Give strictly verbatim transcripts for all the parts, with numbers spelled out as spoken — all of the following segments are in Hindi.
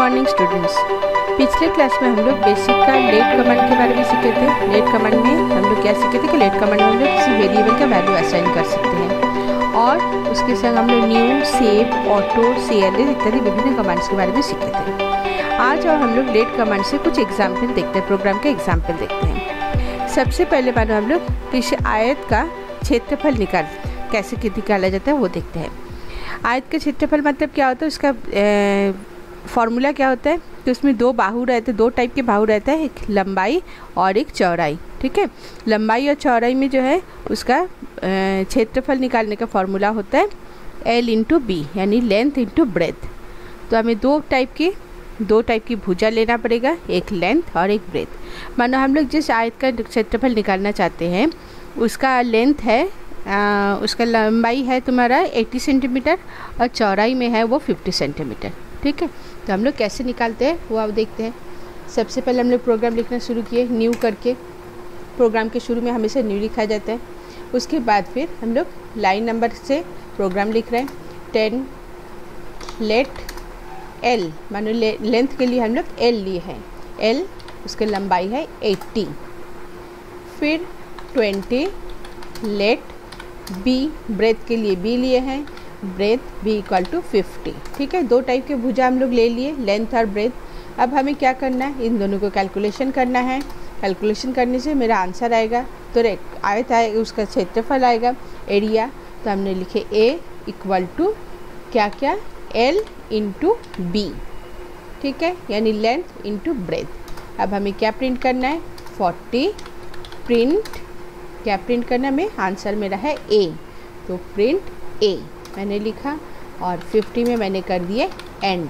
Morning students. पिछले क्लास में हम लोग बेसिक का लेट कमांड के बारे में सीखे थे। लेट कमांड में हम लोग क्या सीखे थे कि लेट कमांड में हम लोग किसी वेरिएबल का वैल्यू असाइन कर सकते हैं और उसके संग हम लोग न्यू, सेव, ऑटो, सीएलएस इत्यादि विभिन्न कमांड्स के बारे में सीखे थे। आज और हम लोग लेट कमांड से कुछ एग्जाम्पल देखते हैं, प्रोग्राम के एग्जाम्पल देखते हैं। सबसे पहले मानो हम लोग किसी आयत का क्षेत्रफल निकाल कैसे निकाला जाता है वो देखते हैं। आयत का क्षेत्रफल मतलब क्या होता है, उसका फॉर्मूला क्या होता है कि उसमें दो बाहु रहते हैं, दो टाइप के बाहु रहता है, एक लंबाई और एक चौड़ाई। ठीक है, लंबाई और चौड़ाई में जो है उसका क्षेत्रफल निकालने का फॉर्मूला होता है एल इंटू बी, यानी लेंथ इंटू ब्रेथ। तो हमें दो टाइप की दो टाइप की भुजा लेना पड़ेगा, एक लेंथ और एक ब्रेथ। मानो हम लोग जिस आयत का क्षेत्रफल निकालना चाहते हैं उसका लेंथ है आ, उसका लंबाई है तुम्हारा अस्सी सेंटीमीटर और चौड़ाई में है वो पचास सेंटीमीटर। ठीक है, तो हम लोग कैसे निकालते हैं वो आप देखते हैं। सबसे पहले हम लोग प्रोग्राम लिखना शुरू किए न्यू करके। प्रोग्राम के शुरू में हमेशा न्यू लिखा जाता है। उसके बाद फिर हम लोग लाइन नंबर से प्रोग्राम लिख रहे हैं। टेन लेट एल, मानो ले, लेंथ के लिए हम लोग एल लिए हैं, एल उसकी लंबाई है अस्सी। फिर ट्वेंटी लेट बी, ब्रेथ के लिए बी लिए हैं, breadth B equal to fifty. ठीक है, दो टाइप के भुजा हम लोग ले लिए, लेंथ और ब्रेथ। अब हमें क्या करना है, इन दोनों को कैलकुलेशन करना है। कैलकुलेशन करने से मेरा आंसर आएगा, तो आयत आएगा, उसका क्षेत्रफल आएगा, एरिया। तो हमने लिखे ए इक्वल टू क्या क्या, एल इंटू बी। ठीक है, यानी लेंथ इंटू ब्रेथ। अब हमें क्या प्रिंट करना है, फोर्टी प्रिंट, क्या प्रिंट करना है, में आंसर मेरा है ए, तो प्रिंट ए मैंने लिखा और फिफ्टी में मैंने कर दिए एंड।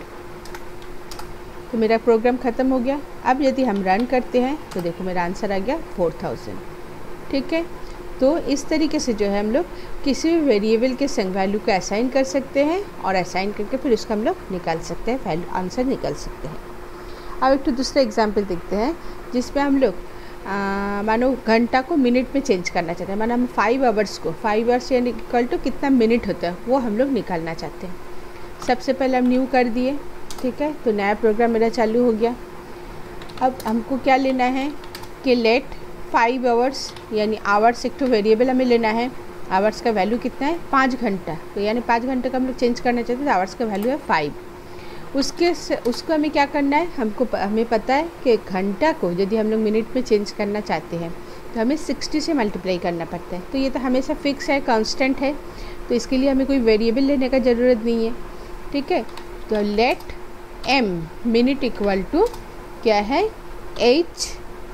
तो मेरा प्रोग्राम ख़त्म हो गया। अब यदि हम रन करते हैं तो देखो मेरा आंसर आ गया फोर थाउजेंड। ठीक है, तो इस तरीके से जो है हम लोग किसी भी वेरिएबल के संग वैल्यू को असाइन कर सकते हैं और असाइन करके फिर उसका हम लोग निकाल सकते हैं, वैल्यू आंसर निकाल सकते हैं। अब एक तो दूसरा एग्जाम्पल देखते हैं जिसमें हम लोग मानो घंटा को मिनट में चेंज करना चाहते हैं। मानो हम फाइव आवर्स को, फाइव आवर्स यानी इक्वल टू कितना मिनट होता है वो हम लोग निकालना चाहते हैं। सबसे पहले हम न्यू कर दिए। ठीक है, तो नया प्रोग्राम मेरा चालू हो गया। अब हमको क्या लेना है कि लेट फाइव आवर्स, यानी आवर्स एक तो वेरिएबल हमें लेना है। आवर्स का वैल्यू कितना है, पाँच घंटा, तो यानी पाँच घंटे का हम लोग चेंज करना चाहते हैं, तो आवर्स का वैल्यू है फाइव। उसके उसको हमें क्या करना है, हमको हमें पता है कि घंटा को यदि हम लोग मिनट में चेंज करना चाहते हैं तो हमें सिक्सटी से मल्टीप्लाई करना पड़ता है। तो ये तो हमेशा फिक्स है, कांस्टेंट है, तो इसके लिए हमें कोई वेरिएबल लेने का ज़रूरत नहीं है। ठीक है, तो let M minute equal to क्या है, एच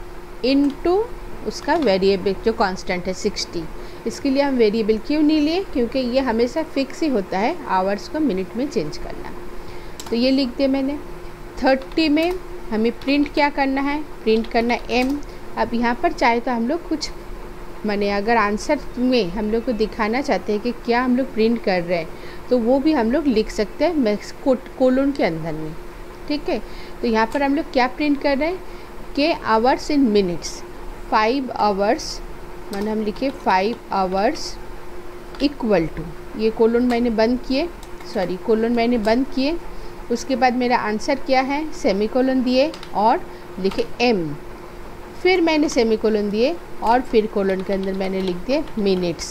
इनटू उसका वेरिएबल जो कांस्टेंट है सिक्सटी। इसके लिए हम वेरिएबल क्यों नहीं लिए, क्योंकि ये हमेशा फिक्स ही होता है आवर्स को मिनट में चेंज करना। तो ये लिख दिया मैंने। थर्टी में हमें प्रिंट क्या करना है, प्रिंट करना एम। अब यहाँ पर चाहे तो हम लोग कुछ माने अगर आंसर में हम लोग को दिखाना चाहते हैं कि क्या हम लोग प्रिंट कर रहे हैं तो वो भी हम लोग लिख सकते हैं मैक्स कोलोन के अंदर में। ठीक है, तो यहाँ पर हम लोग क्या प्रिंट कर रहे हैं कि hours in minutes, five hours, माने हम लिखे फाइव आवर्स इक्वल टू, ये कोलोन मैंने बंद किए, सॉरी कोलोन मैंने बंद किए। उसके बाद मेरा आंसर क्या है, सेमीकोलन दिए और लिखे एम, फिर मैंने सेमीकोलन दिए और फिर कोलन के अंदर मैंने लिख दिए मिनट्स।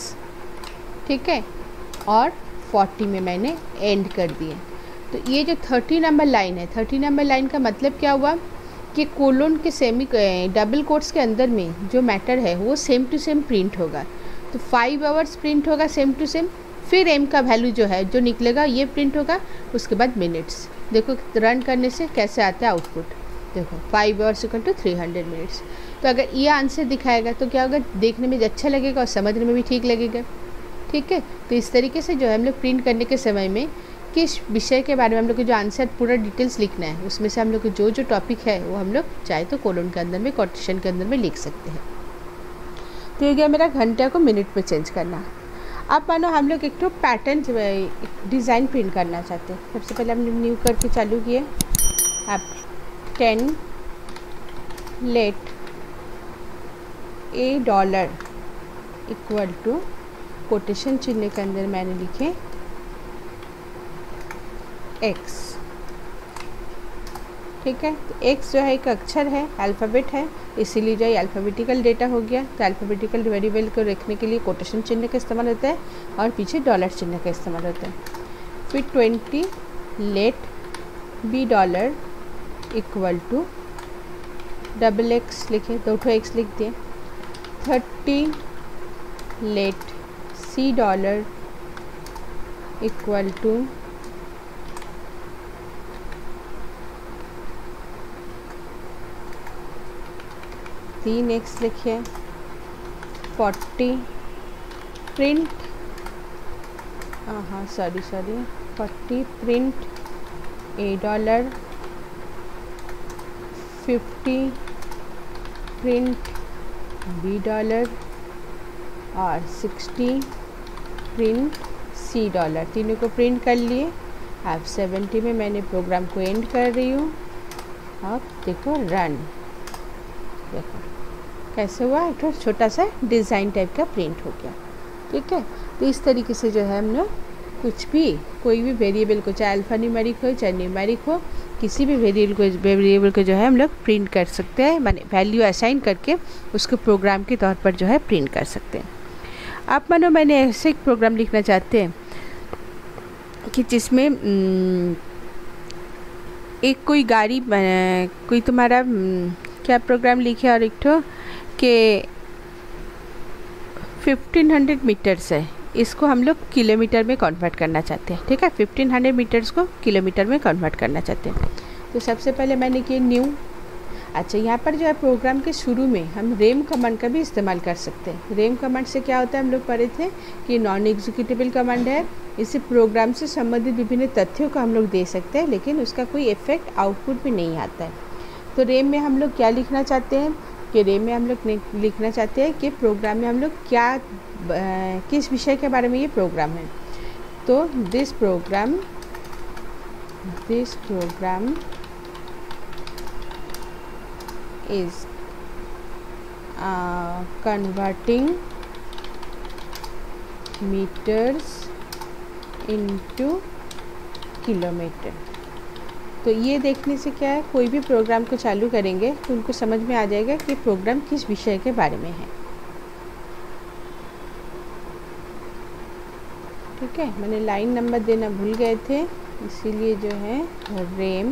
ठीक है, और फोर्टी में मैंने एंड कर दिए। तो ये जो थर्टी नंबर लाइन है, थर्टी नंबर लाइन का मतलब क्या हुआ कि कोलन के सेमी डबल कोट्स के अंदर में जो मैटर है वो सेम टू सेम प्रिंट होगा। तो फाइव आवर्स प्रिंट होगा सेम टू सेम, फिर एम का वैल्यू जो है जो निकलेगा ये प्रिंट होगा, उसके बाद मिनट्स। देखो रन करने से कैसे आता है आउटपुट, देखो five hours equal to three hundred minutes. तो अगर ये आंसर दिखाएगा तो क्या होगा, देखने में अच्छा लगेगा और समझने में भी ठीक लगेगा। ठीक है, तो इस तरीके से जो है हम लोग प्रिंट करने के समय में किस विषय के बारे में हम लोग को जो आंसर पूरा डिटेल्स लिखना है उसमें से हम लोग को जो जो टॉपिक है वो हम लोग चाहे तो कोलन के अंदर में, कोटेशन के अंदर में लिख सकते हैं। तो ये गया मेरा घंटे को मिनट में चेंज करना। अब मानो हम लोग एक तो पैटर्न डिज़ाइन प्रिंट करना चाहते हैं। सबसे पहले हम लोग न्यू करके चालू किए। अब ten let A dollar equal to quotation चिन्ह के अंदर मैंने लिखे एक्स। ठीक है। तो एक्स जो है एक अक्षर है, अल्फ़ाबेट है, इसीलिए जो है अल्फ़ाबेटिकल डेटा हो गया। तो अल्फ़ाबेटिकल वेरिएबल को रखने के लिए कोटेशन चिन्ह का इस्तेमाल होता है और पीछे डॉलर चिन्ह का इस्तेमाल होता है। फिर twenty let B dollar equal to double X लिखे, दो ठो एक्स लिख दिए। Thirty let C dollar equal to तीन एक्स लिखिए। फोर्टी प्रिंट हाँ sorry sorry forty print A dollar, fifty print B dollar और सिक्सटी प्रिंट सी डॉलर। तीनों को प्रिंट कर लिए। अब सेवेंटी में मैंने प्रोग्राम को एंड कर रही हूँ। अब देखो रन, देखो कैसे हुआ, एक तो छोटा सा डिज़ाइन टाइप का प्रिंट हो गया। ठीक है। तो इस तरीके से जो है हम लोग कुछ भी कोई भी वेरिएबल को, चाहे अल्फ़ा न्यूमेरिक हो चाहे न्यूमेरिक हो, किसी भी वेरिएबल को वेरिएबल को जो है हम लोग प्रिंट कर सकते हैं, माने वैल्यू असाइन करके उसको प्रोग्राम के तौर पर जो है प्रिंट कर सकते हैं। आप मानो मैंने ऐसे एक प्रोग्राम लिखना चाहते हैं कि जिसमें एक कोई गाड़ी, कोई तुम्हारा क्या प्रोग्राम लिखे और एक तो कि फिफ्टीन हंड्रेड मीटर्स है, इसको हम लोग किलोमीटर में कन्वर्ट करना चाहते हैं। ठीक है, फिफ्टीन हंड्रेड मीटर्स को किलोमीटर में कन्वर्ट करना चाहते हैं। तो सबसे पहले मैंने किया न्यू। अच्छा, यहाँ पर जो है प्रोग्राम के शुरू में हम रेम कमांड का भी इस्तेमाल कर सकते हैं। रेम कमांड से क्या होता है, हम लोग पढ़े थे कि नॉन एग्जीक्यूटेबल कमांड है। इसे प्रोग्राम से संबंधित विभिन्न तथ्यों को हम लोग दे सकते हैं, लेकिन उसका कोई इफेक्ट आउटपुट में नहीं आता है। तो रेम में हम लोग क्या लिखना चाहते हैं कि रेम में हम लोग लिखना चाहते हैं कि प्रोग्राम में हम लोग क्या आ, किस विषय के बारे में ये प्रोग्राम है। तो this program this program is converting meters into kilometer. तो ये देखने से क्या है, कोई भी प्रोग्राम को चालू करेंगे तो उनको समझ में आ जाएगा कि प्रोग्राम किस विषय के बारे में है। ठीक है, मैंने लाइन नंबर देना भूल गए थे, इसीलिए जो है रेम।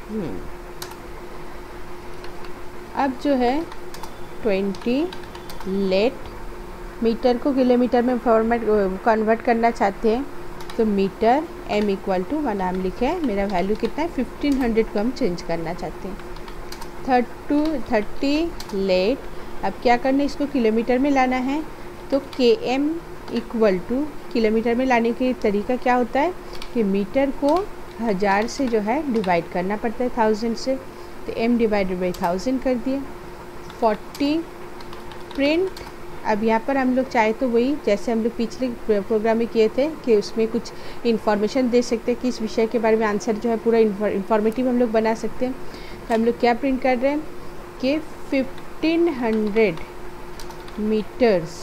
अब जो है ट्वेंटी लेट मीटर को किलोमीटर में फॉर्मेट कन्वर्ट करना चाहते हैं। तो meter M equal to one नाम लिखे है, मेरा वैल्यू कितना है फिफ्टीन हंड्रेड को हम चेंज करना चाहते हैं। थर्टू थर्टी लेट, अब क्या करना है, इसको किलोमीटर में लाना है। तो के एम इक्वल टू, किलोमीटर में लाने के तरीका क्या होता है कि मीटर को हज़ार से जो है डिवाइड करना पड़ता है, थाउजेंड से। तो एम डिवाइडेड बाई थाउजेंड कर दिए। फोर्टी प्रिंट, अब यहाँ पर हम लोग चाहे तो वही जैसे हम लोग पिछले प्रोग्राम में किए थे कि उसमें कुछ इन्फॉर्मेशन दे सकते हैं कि इस विषय के बारे में आंसर जो है पूरा इन्फॉर्मेटिव हम लोग बना सकते हैं। तो हम लोग क्या प्रिंट कर रहे हैं कि fifteen hundred meters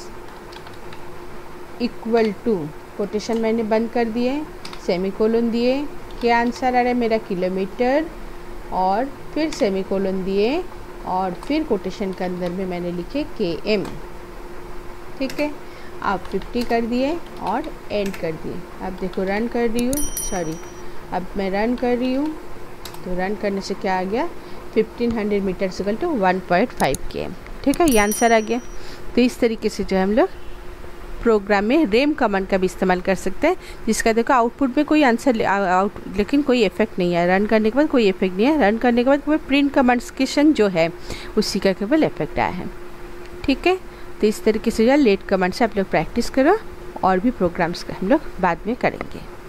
equal to, quotation मैंने बंद कर दिए, सेमीकोलन दिए, क्या आंसर आ रहा है मेरा किलोमीटर, और फिर सेमीकोलन दिए और फिर कोटेशन के अंदर में मैंने लिखे के एम। ठीक है, आप फिफ्टी कर दिए और एंड कर दिए। अब देखो रन कर रही हूँ, सॉरी अब मैं रन कर रही हूँ। तो रन करने से क्या आ गया, fifteen hundred meter equal to one point five K M. ठीक है, ये आंसर आ गया। तो इस तरीके से जो है हम लोग प्रोग्राम में रेम कमांड का भी इस्तेमाल कर सकते हैं, जिसका देखो आउटपुट में कोई आंसर आउट लेकिन कोई इफेक्ट नहीं है। रन करने के बाद कोई इफेक्ट नहीं है, रन करने के बाद केवल प्रिंट कमांड्स के संग जो है उसी का केवल इफेक्ट आया है। ठीक है, तो इस तरीके से जो लेट कमांड से आप लोग प्रैक्टिस करो, और भी प्रोग्राम्स हम लोग बाद में करेंगे।